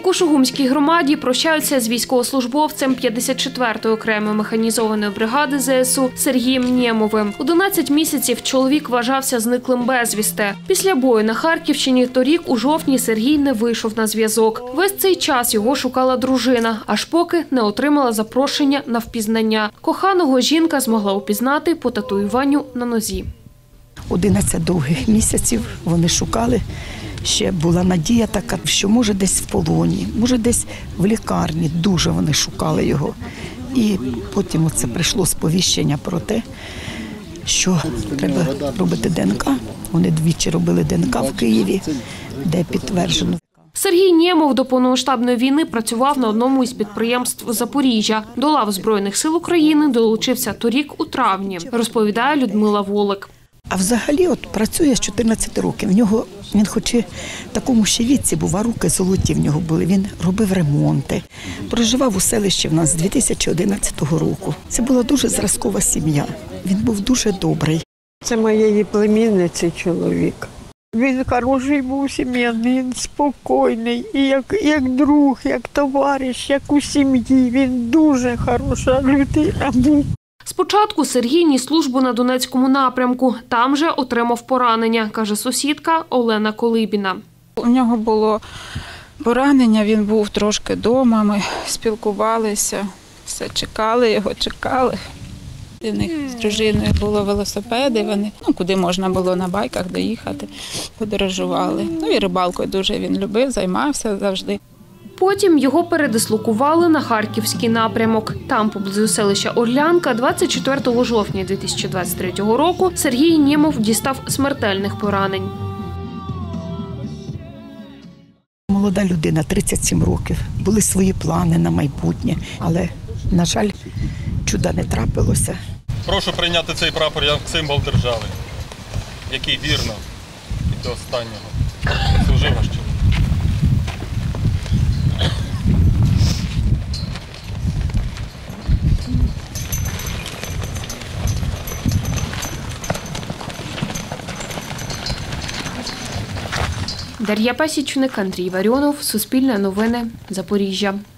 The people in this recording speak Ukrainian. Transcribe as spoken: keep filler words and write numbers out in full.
Кушугумській громаді прощаються з військовослужбовцем п'ятдесят четвертої окремої механізованої бригади зе ес у Сергієм Нємовим. одинадцять місяців чоловік вважався зниклим безвісти. Після бою на Харківщині торік у жовтні Сергій не вийшов на зв'язок. Весь цей час його шукала дружина, аж поки не отримала запрошення на впізнання. Коханого жінка змогла упізнати по татуюванню на нозі. одинадцять довгих місяців вони шукали. Ще була надія така, що може десь в полоні, може десь в лікарні. Дуже вони шукали його. І потім оце прийшло сповіщення про те, що треба робити де en ка. Вони двічі робили де en ка в Києві, де підтверджено. Сергій Нємов до повномасштабної війни працював на одному із підприємств Запоріжжя. До лав Збройних сил України долучився торік у травні, розповідає Людмила Волик. А взагалі от працює з чотирнадцяти років. В нього, він хоч і в такому ще віці був, а руки золоті в нього були. Він робив ремонти. Проживав у селищі в нас з дві тисячі одинадцятого року. Це була дуже зразкова сім'я. Він був дуже добрий. Це моєї племінниці чоловік. Він хороший був сім'яний, він спокійний, і як, як друг, як товариш, як у сім'ї. Він дуже хороша людина був. Спочатку Сергій ніс службу на Донецькому напрямку. Там же отримав поранення, каже сусідка Олена Колибіна. У нього було поранення, він був трошки вдома, ми спілкувалися, все чекали його, чекали. У них з дружиною було велосипеди, вони, ну, куди можна було на байках доїхати, подорожували. Ну і рибалкою дуже він любив, займався завжди. Потім його передислокували на Харківський напрямок. Там, поблизу селища Орлянка, двадцять четвертого жовтня дві тисячі двадцять третього року Сергій Нємов дістав смертельних поранень. Молода людина, тридцять сім років. Були свої плани на майбутнє, але, на жаль, чуда не трапилося. Прошу прийняти цей прапор як символ держави, який вірно і до останнього служив наш чоловік. Дар'я Пасічник, Андрій Варіонов, Суспільне новини, Запоріжжя.